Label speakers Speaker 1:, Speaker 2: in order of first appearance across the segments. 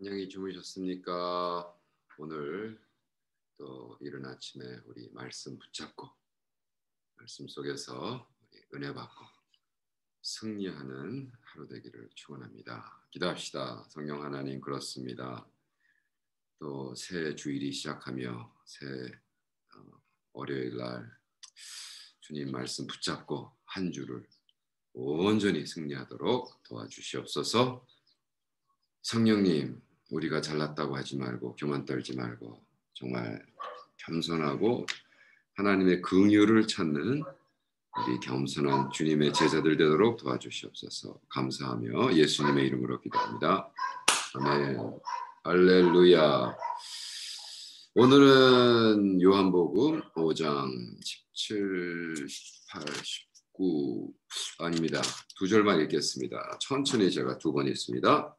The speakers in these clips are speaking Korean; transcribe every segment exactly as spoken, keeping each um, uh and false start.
Speaker 1: 안녕히 주무셨습니까? 오늘 또 이른 아침에 우리 말씀 붙잡고 말씀 속에서 우리 은혜 받고 승리하는 하루 되기를 축원합니다. 기도합시다. 성령 하나님, 그렇습니다. 또 새 주일이 시작하며 새 어, 월요일 날 주님 말씀 붙잡고 한 주를 온전히 승리하도록 도와주시옵소서. 성령님, 우리가 잘났다고 하지 말고 교만 떨지 말고 정말 겸손하고 하나님의 긍휼을 찾는 우리 겸손한 주님의 제자들 되도록 도와주시옵소서. 감사하며 예수님의 이름으로 기도합니다. 아멘. 할렐루야. 오늘은 요한복음 오 장 십칠, 십팔, 십구 아닙니다. 두 절만 읽겠습니다. 천천히 제가 두 번 읽습니다.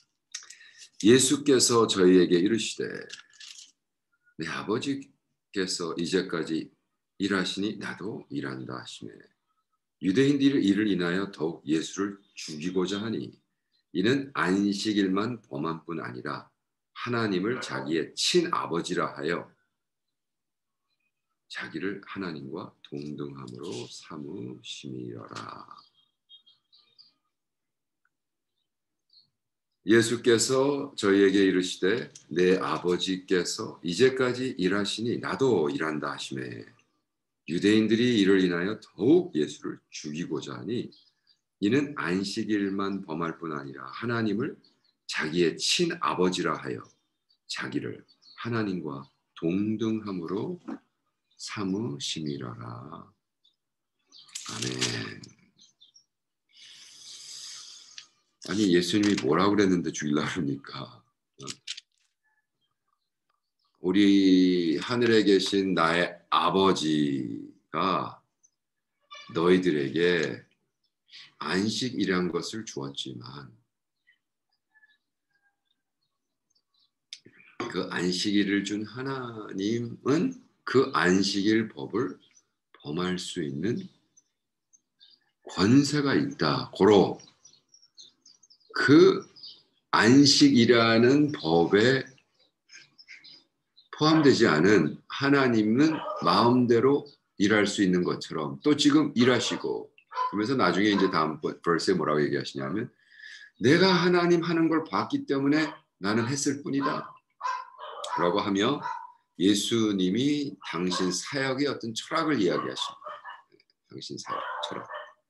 Speaker 1: 예수께서 저희에게 이르시되 내 아버지께서 이제까지 일하시니 나도 일한다 하시매 유대인들의 일을 인하여 더욱 예수를 죽이고자 하니 이는 안식일만 범한 뿐 아니라 하나님을 자기의 친아버지라 하여 자기를 하나님과 동등함으로 삼으심이라. 예수께서 저희에게 이르시되 내 아버지께서 이제까지 일하시니 나도 일한다 하시매 유대인들이 이를 인하여 더욱 예수를 죽이고자 하니 이는 안식일만 범할 뿐 아니라 하나님을 자기의 친아버지라 하여 자기를 하나님과 동등함으로 삼으심이라. 아멘. 아니, 예수님이 뭐라고 그랬는데 죽이려고 그러니까. 우리 하늘에 계신 나의 아버지가 너희들에게 안식이란 것을 주었지만 그 안식일을 준 하나님은 그 안식일 법을 범할 수 있는 권세가 있다. 고로 그 안식이라는 법에 포함되지 않은 하나님은 마음대로 일할 수 있는 것처럼 또 지금 일하시고, 그러면서 나중에 이제 다음 벌스에 뭐라고 얘기하시냐면 내가 하나님 하는 걸 봤기 때문에 나는 했을 뿐이다 라고 하며 예수님이 당신 사역의 어떤 철학을 이야기하십니다. 당신 사역 철학.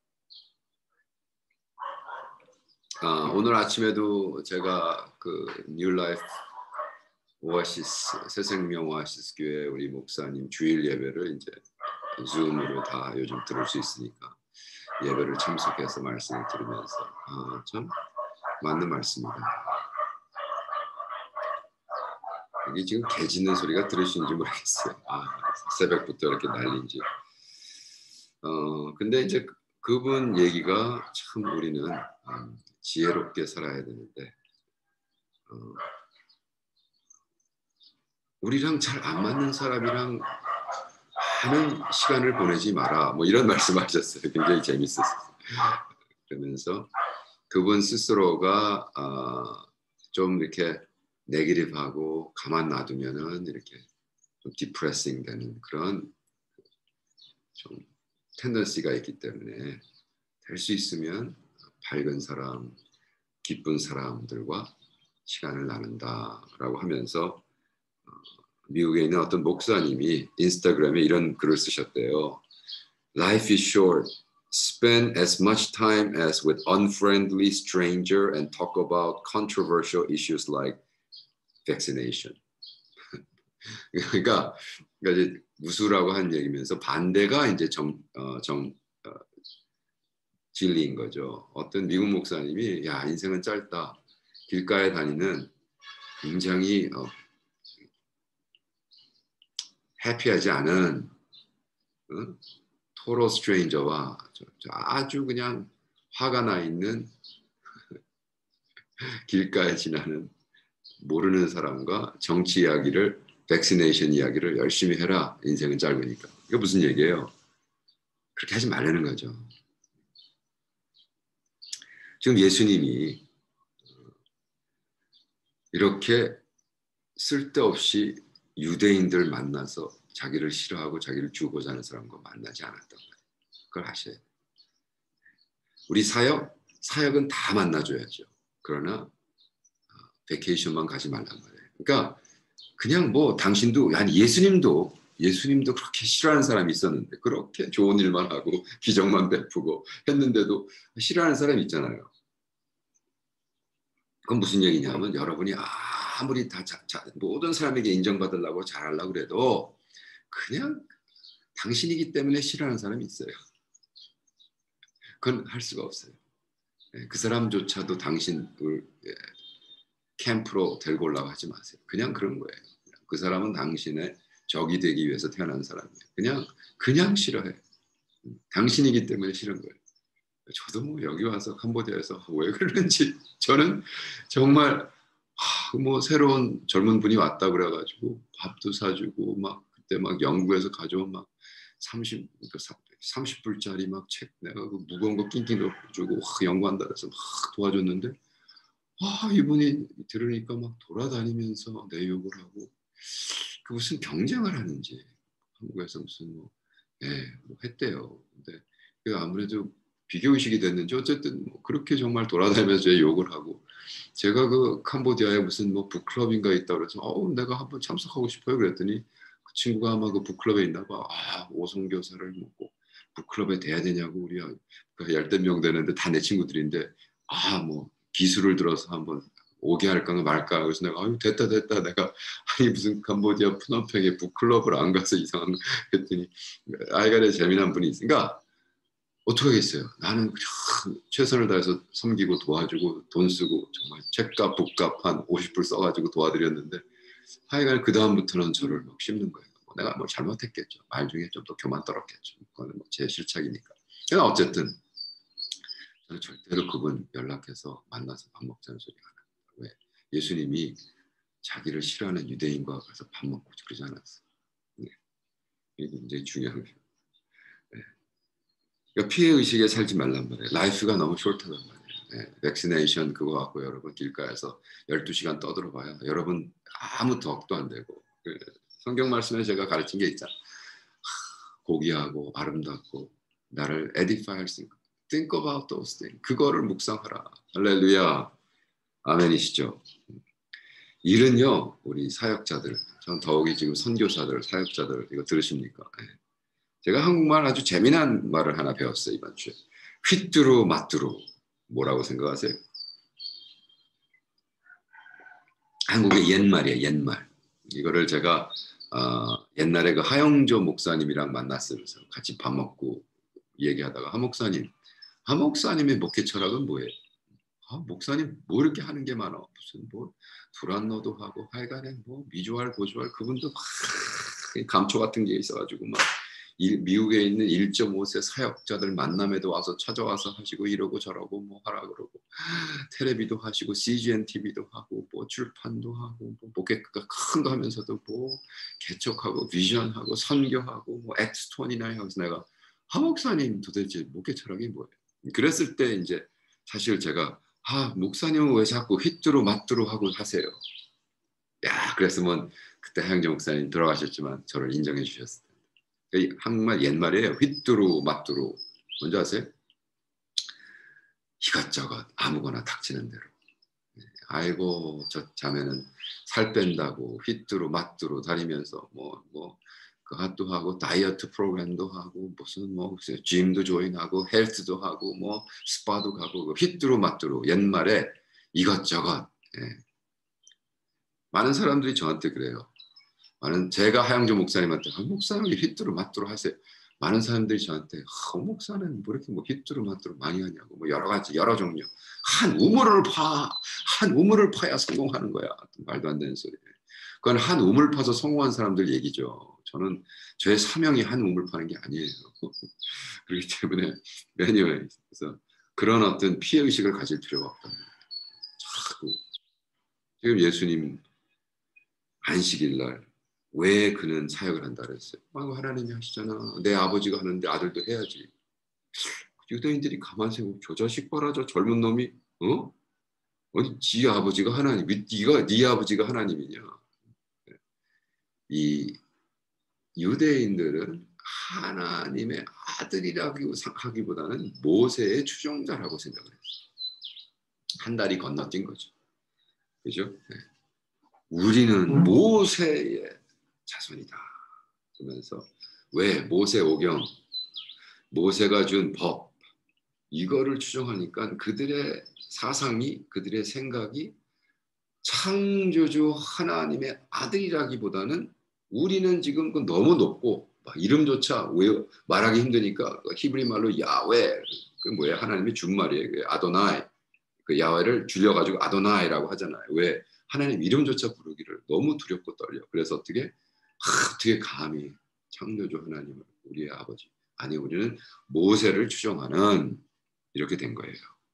Speaker 1: 아, 오늘 아침에도 제가 그 뉴라이프 오아시스 새생명 오아시스 교회 우리 목사님 주일 예배를 이제 줌으로 다 요즘 들을 수 있으니까 예배를 참석해서 말씀을 들으면서 아, 참 맞는 말씀이다. 이게 지금 개 짖는 소리가 들으시는지 모르겠어요. 아, 새벽부터 이렇게 난리인지. 어, 근데 이제 그분 얘기가 참 우리는 음, 지혜롭게 살아야 되는데 어, 우리랑 잘 안 맞는 사람이랑 많은 시간을 보내지 마라. 뭐 이런 말씀하셨어요. 굉장히 재밌었어요. 그러면서 그분 스스로가 어, 좀 이렇게 네거티브하고 가만 놔두면은 이렇게 좀 디프레싱 되는 그런 좀 텐던시가 있기 때문에 될 수 있으면 밝은 사람, 기쁜 사람들과 시간을 나눈다라고 하면서 어, 미국에 있는 어떤 목사님이 인스타그램에 이런 글을 쓰셨대요. Life is short. Spend as much time as with unfriendly stranger and talk about controversial issues like vaccination. 그러니까, 그러니까 이제 무수라고 한 얘기면서 반대가 이제 정, 어, 정 어, 진리인 거죠. 어떤 미국 목사님이 야, 인생은 짧다. 길가에 다니는 굉장히 어, 해피하지 않은 어? 토로 스트레인저와 아주 그냥 화가 나 있는 길가에 지나는 모르는 사람과 정치 이야기를, 백시네이션 이야기를 열심히 해라. 인생은 짧으니까. 이거 무슨 얘기예요? 그렇게 하지 말라는 거죠. 지금 예수님이 이렇게 쓸데없이 유대인들 만나서 자기를 싫어하고 자기를 죽이고자 하는 사람과 만나지 않았단 말이에요. 그걸 아셔야 돼요. 우리 사역, 사역은 다 만나줘야죠. 그러나 베케이션만 가지 말란 말이에요. 그러니까 그냥 뭐 당신도, 아니 예수님도 예수님도 그렇게 싫어하는 사람이 있었는데 그렇게 좋은 일만 하고 기적만 베푸고 했는데도 싫어하는 사람이 있잖아요. 그건 무슨 얘기냐면 여러분이 아무리 다 자, 자, 모든 사람에게 인정받으려고 잘하려고 그래도 그냥 당신이기 때문에 싫어하는 사람이 있어요. 그건 할 수가 없어요. 그 사람조차도 당신을 캠프로 데리고 올라고 하지 마세요. 그냥 그런 거예요. 그 사람은 당신의 적이 되기 위해서 태어난 사람이에요. 그냥 그냥 싫어해. 당신이기 때문에 싫은 거예요. 저도 뭐 여기 와서 캄보디아에서 왜 그러는지 저는 정말 하, 뭐 새로운 젊은 분이 왔다 그래가지고 밥도 사주고 막 그때 막 영국에서 가져온 막 삼십, 삼십 불짜리 막 책 내가 그 무거운 거 낑낑 넣어주고 연구한다 그래서 막 도와줬는데 아 이분이 들으니까 막 돌아다니면서 내 욕을 하고 그 무슨 경쟁을 하는지 한국에서 무슨 뭐, 예, 뭐 했대요. 근데 그 아무래도 비교의식이 됐는지 어쨌든 뭐 그렇게 정말 돌아다니면서 제 욕을 하고 제가 그 캄보디아에 무슨 뭐 북클럽인가 있다 그래서 어 내가 한번 참석하고 싶어요 그랬더니 그 친구가 아마 그 북클럽에 있나 봐. 아 오송교사를 먹고 북클럽에 돼야 되냐고 우리 그 열댓 명 되는데 다 내 친구들인데 아 뭐 기술을 들어서 한번 오게 할까 말까 그래서 내가 아유 됐다 됐다 내가 아니 무슨 캄보디아 푸놈펜에 북클럽을 안 가서 이상한 거 했더니 아이간에 재미난 분이 있으니까 어떻게 하겠어요. 나는 최선을 다해서 섬기고 도와주고 돈 쓰고 정말 책값 북값 한 오십 불 써가지고 도와드렸는데 하여간 그 다음부터는 저를 막 씹는 거예요. 뭐 내가 뭘 잘못했겠죠. 말 중에 좀 더 교만 떨었겠죠. 그거는 뭐 제 실착이니까. 그러나 어쨌든 저는 절대로 그분 연락해서 만나서 밥 먹자는 소리 안 합니다. 왜? 예수님이 자기를 싫어하는 유대인과 가서 밥 먹고 그러지 않았어요. 네. 이게 굉장히 중요한 거예요. 네. 그러니까 피해 의식에 살지 말란 말이에요. 라이프가 너무 숄트단 말이에요. 네. 백시네이션 그거 갖고 여러분 길가에서 열두 시간 떠들어봐요. 여러분 아무 덕도 안 되고 그 성경 말씀에 제가 가르친 게 있잖아. 고귀하고 아름답고 나를 에디파이 할 수 있는 Think about those things. 그거를 묵상하라. 할렐루야. 아멘이시죠. 일은요. 우리 사역자들. 전 더욱이 지금 선교사들, 사역자들 이거 들으십니까? 네. 제가 한국말 아주 재미난 말을 하나 배웠어요. 이번 주에. 휘뚜루 마뚜루. 뭐라고 생각하세요? 한국의 옛말이에요. 옛말. 이거를 제가 어, 옛날에 그 하영조 목사님이랑 만났으면서 같이 밥 먹고 얘기하다가 하 목사님 하 목사님의 목회 철학은 뭐예요? 아, 목사님 뭐 이렇게 하는 게 많아. 무슨 뭐 두란노도 하고 하여간에 뭐 미주알 고주알 그분도 막 감초 같은 게 있어가지고 막 일, 미국에 있는 일 점 오 세 사역자들 만남에도 와서 찾아와서 하시고 이러고 저러고 뭐 하라 그러고 텔레비도 하시고 씨지엔 티비도 하고 뭐 출판도 하고 뭐 목회가 큰 거 하면서도 뭐 개척하고 비전하고 선교하고 뭐 엑스톤이나 하면서 내가 하 목사님 도대체 목회 철학이 뭐예요? 그랬을 때 이제 사실 제가 아 목사님은 왜 자꾸 휘뚜루 마뚜루 하고 하세요? 야 그랬으면 그때 하영재 목사님 돌아가셨지만 저를 인정해 주셨을 텐데 한국말 옛말이에요. 휘뚜루 마뚜루 뭔지 아세요? 이것저것 아무거나 닥치는 대로 아이고 저 자매는 살 뺀다고 휘뚜루 마뚜루 다니면서 뭐 뭐 그 핫도 하고 다이어트 프로그램도 하고 무슨 뭐 짐도 조인하고 헬스도 하고 뭐 스파도 가고 휘뚜루 마뚜루 옛말에 이것저것 예. 많은 사람들이 저한테 그래요. 많은 제가 하영조 목사님한테 아, 목사님이 휘뚜루 마뚜루 하세요. 많은 사람들이 저한테 아, 목사는 뭐 이렇게 뭐 휘뚜루 마뚜루 많이 하냐고 뭐 여러 가지 여러 종류 한 우물을 파, 한 우물을 파야 성공하는 거야. 말도 안 되는 소리. 그건 한 우물 파서 성공한 사람들 얘기죠. 저는 제 사명이 한 우물 파는 게 아니에요. 그렇기 때문에 anyway, 그래서 그런 어떤 피해 의식을 가질 필요가 없답니다. 자꾸 지금 예수님 안식일 날 왜 그는 사역을 한다 그랬어요? 아, 하나님이 하시잖아. 내 아버지가 하는데 아들도 해야지. 유대인들이 가만 생각 저 자식 봐라 저 젊은 놈이 어? 어디 지 아버지가 하나님, 네가 네 아버지가 하나님이냐? 이 유대인들은 하나님의 아들이라고 하기보다는 모세의 추종자라고 생각을 했어요. 한 달이 건너뛴 거죠. 그죠? 네. 우리는 모세의 자손이다. 그러면서 왜 모세 오경, 모세가 준 법, 이거를 추종하니까 그들의 사상이, 그들의 생각이 창조주 하나님의 아들이라기보다는 우리는 지금 너무 높고 이름조차 말하기 힘드니까 히브리 말로 야훼, 그 뭐야, 하나님의 준말이에요. 아도나이, 그 야훼를 줄여가지고 아도나이라고 하잖아요. 왜? 하나님 이름조차 부르기를 너무 두렵고 떨려. 그래서 어떻게 하, 어떻게 감히 창조주 하나님을, 우리의 아버지, 아니 우리는 모세를 추종하는, 이렇게 된 거예요.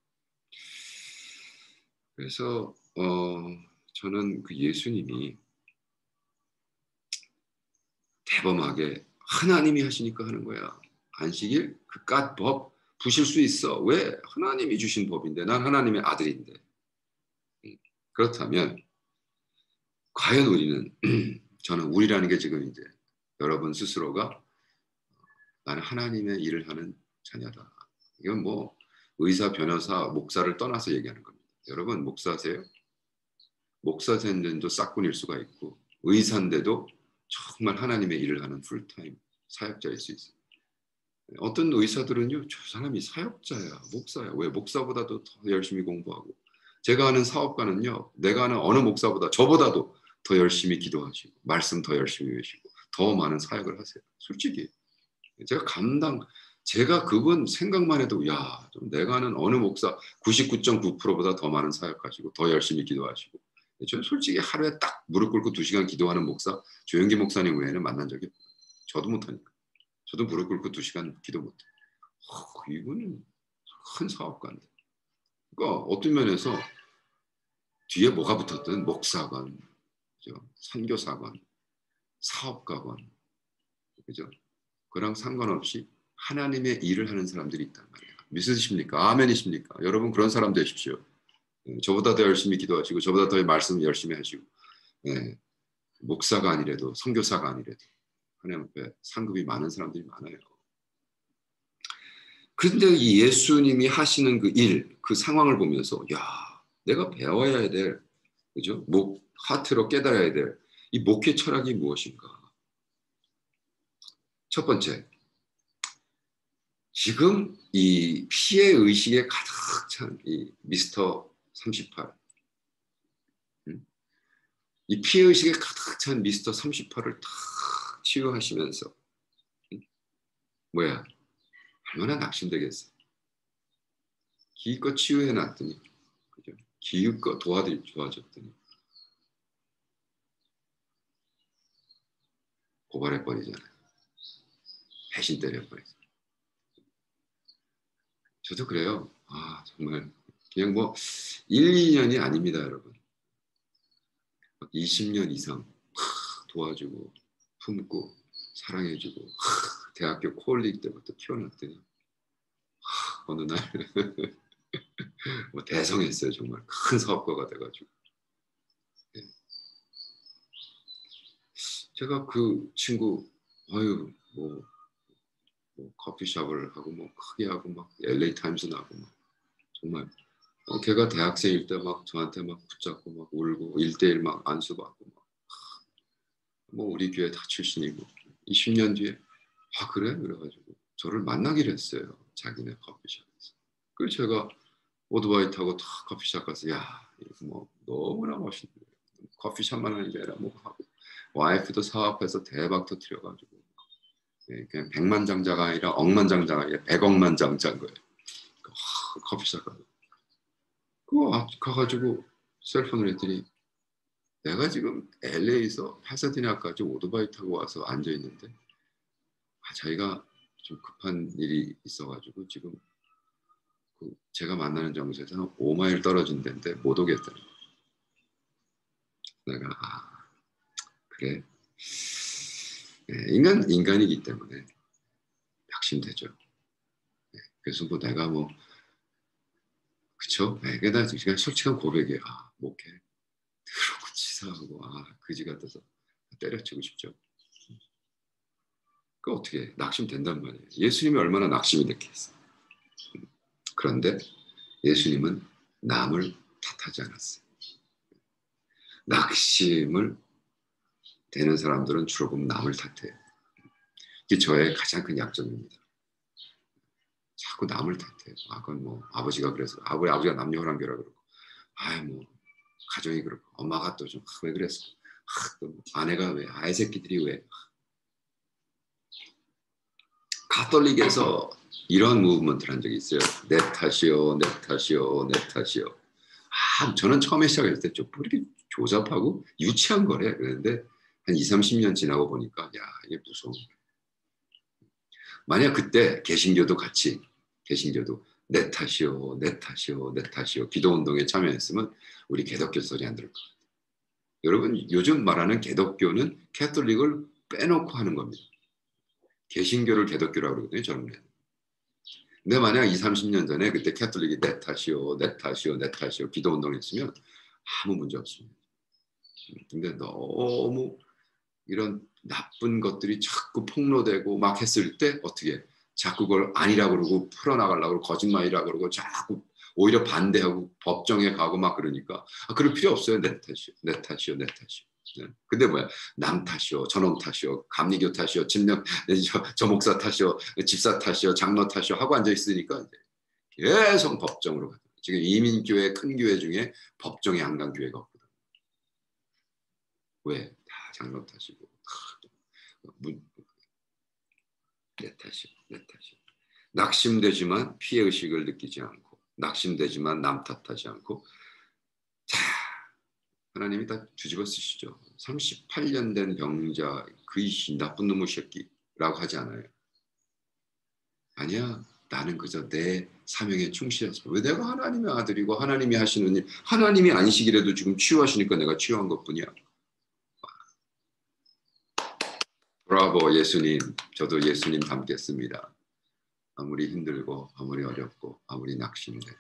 Speaker 1: 그래서 어, 저는 그 예수님이 대범하게 하나님이 하시니까 하는 거야. 안식일 그깟 법 부실 수 있어. 왜? 하나님이 주신 법인데, 난 하나님의 아들인데. 그렇다면 과연 우리는 저는 우리라는 게 지금 이제 여러분 스스로가 나는 하나님의 일을 하는 자녀다. 이건 뭐 의사, 변호사, 목사를 떠나서 얘기하는 겁니다. 여러분 목사세요? 목사인데도 싹군일 수가 있고, 의사인데도 정말 하나님의 일을 하는 풀타임 사역자일 수 있어요. 어떤 의사들은요, 저 사람이 사역자야, 목사야. 왜? 목사보다도 더 열심히 공부하고. 제가 아는 사업가는요, 내가 아는 어느 목사보다 저보다도 더 열심히 기도하시고 말씀 더 열심히 외우시고 더 많은 사역을 하세요. 솔직히 제가 감당, 제가 그분 생각만 해도 야, 좀 내가 아는 어느 목사 구십구 점 구 퍼센트보다 더 많은 사역하시고 더 열심히 기도하시고. 저는 솔직히 하루에 딱 무릎 꿇고 두 시간 기도하는 목사 조영기 목사님 외에는 만난 적이 없어요. 저도 못하니까. 저도 무릎 꿇고 두 시간 기도 못해. 어, 이분은 큰 사업가인데. 그러니까 어떤 면에서 뒤에 뭐가 붙었든 목사건, 그죠? 선교사건, 사업가건, 그죠? 그랑 상관없이 하나님의 일을 하는 사람들이 있단 말이에요. 믿으십니까? 아멘이십니까? 여러분 그런 사람 되십시오. 네, 저보다 더 열심히 기도하시고 저보다 더 말씀 열심히 하시고, 네, 목사가 아니래도 선교사가 아니래도 하나님 앞에 상급이 많은 사람들이 많아요. 그런데 이 예수님이 하시는 그 일, 그 상황을 보면서 야, 내가 배워야 될, 그죠? 목 하트로 깨달아야 될 이 목회 철학이 무엇인가? 첫 번째, 지금 이 피해 의식에 가득 찬 이 미스터 삼십팔, 음? 이 피해 의식에 가득 찬 미스터 삼십팔을 탁 치유하시면서, 음? 뭐야, 얼마나 낙심되겠어. 기껏 치유해놨더니, 그죠? 기껏 도와드리 도와줬더니 고발해버리잖아요. 배신 때려버리죠. 저도 그래요. 아, 정말 그냥 뭐 일, 이 년이 아닙니다, 여러분. 이십 년 이상 도와주고 품고 사랑해주고 대학교 콜리지 때부터 키워놨더니 어느 날 뭐 대성했어요. 정말 큰 사업가가 돼가지고. 제가 그 친구 아유 뭐, 뭐 커피숍을 하고 뭐 크게 하고 막 엘에이 타임스 나고 막 정말 어, 걔가 대학생일 때 막 저한테 막 붙잡고 막 울고 일대일 막 안수받고 막 뭐 우리 교회 다 출신이고 이십 년 뒤에 아 그래? 그래가지고 저를 만나기로 했어요. 자기네 커피숍에서. 그래서 제가 오토바이 타고 다 커피숍 가서 야 이거 뭐 너무나 멋있네. 커피숍만 하는 게 아니라 뭐 하고 와이프도 사업해서 대박 터뜨려가지고 예, 그냥 백만장자가 아니라 억만장자가 아니라 백억만장자인 거예요. 아, 커피숍 가서 그거 가가지고 셀폰을 했더니 내가 지금 엘에이에서 파사디나까지 오토바이 타고 와서 앉아 있는데 아, 자기가 좀 급한 일이 있어가지고 지금 그 제가 만나는 장소에서 한 오 마일 떨어진 데인데 못 오겠다는 거예요. 내가 아 그래 네, 인간 인간이기 때문에 낙심되죠. 네, 그래서 뭐 내가 뭐 그쵸? 네, 그냥 솔직한 고백이에요. 아, 목회 더럽고 치사하고 아 그지 같아서 때려치고 싶죠. 그 어떻게 낙심된단 말이에요. 예수님이 얼마나 낙심이 됐겠어요. 그런데 예수님은 남을 탓하지 않았어요. 낙심을 되는 사람들은 주로 보면 남을 탓해요. 이게 저의 가장 큰 약점입니다. 자꾸 남을 탓해요. 아, 그건 뭐 아버지가 그래서 아버지 아버지가 남녀호랑교라 그러고, 아, 뭐 가정이 그렇고, 엄마가 또 좀 왜 그랬어? 아, 또 아내가 왜? 아이 새끼들이 왜? 가톨릭에서 이런 무브먼트를 한 적이 있어요. 내 탓이요, 내 탓이요, 내 탓이요. 아, 저는 처음에 시작할 때 좀 이렇게 조잡하고 유치한 거래. 그런데 한 이삼십 년 지나고 보니까 야, 이게 무서운 거야. 만약 그때 개신교도 같이 개신교도 내 탓이요, 내 탓이요, 내 탓이요 기도운동에 참여했으면 우리 개독교 소리 안 들을 거예요. 여러분 요즘 말하는 개독교는 캐톨릭을 빼놓고 하는 겁니다. 개신교를 개독교라고 그러거든요. 젊은 애들. 근데 만약 이십, 삼십 년 전에 그때 캐톨릭이 내 탓이요, 내 탓이요, 내 탓이요 기도운동 했으면 아무 문제 없습니다. 근데 너무 이런 나쁜 것들이 자꾸 폭로되고 막 했을 때 어떻게 자꾸 그걸 아니라고 그러고 풀어나가려고 그러고 거짓말이라고 그러고 자꾸 오히려 반대하고 법정에 가고 막 그러니까 아, 그럴 필요 없어요. 내 탓이요. 내 탓이요. 내 탓이요. 네. 근데 뭐야 남 탓이요. 저놈 탓이요. 감리교 탓이요. 집명 저, 저 목사 탓이요. 집사 탓이요. 장로 탓이요 하고 앉아있으니까 계속 법정으로 가요. 지금 이민교회 큰 교회 중에 법정에 안 간 교회가 없거든. 왜? 다 장로 탓이고 내 탓이요. 내 탓이요. 낙심되지만 피해의식을 느끼지 않고 낙심되지만 남 탓하지 않고 자 하나님이 다 뒤집어 쓰시죠. 삼십팔 년 된 병자 그이 나쁜 놈의 새끼라고 하지 않아요. 아니야. 나는 그저 내 사명에 충실해서 왜 내가 하나님의 아들이고 하나님이 하시는 일 하나님이 안식이라도 지금 치유하시니까 내가 치유한 것뿐이야. 브라보 예수님. 저도 예수님 닮겠습니다. 아무리 힘들고 아무리 어렵고 아무리 낙심되고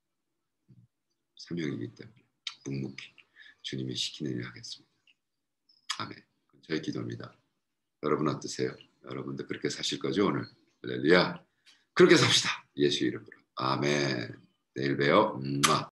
Speaker 1: 사명이기 때문에 묵묵히 주님이 시키는 일을 하겠습니다. 아멘. 저의 기도입니다. 여러분 어떠세요? 여러분도 그렇게 사실 거죠 오늘? 할렐루야. 그렇게 삽시다. 예수 이름으로. 아멘. 내일 봬요. 음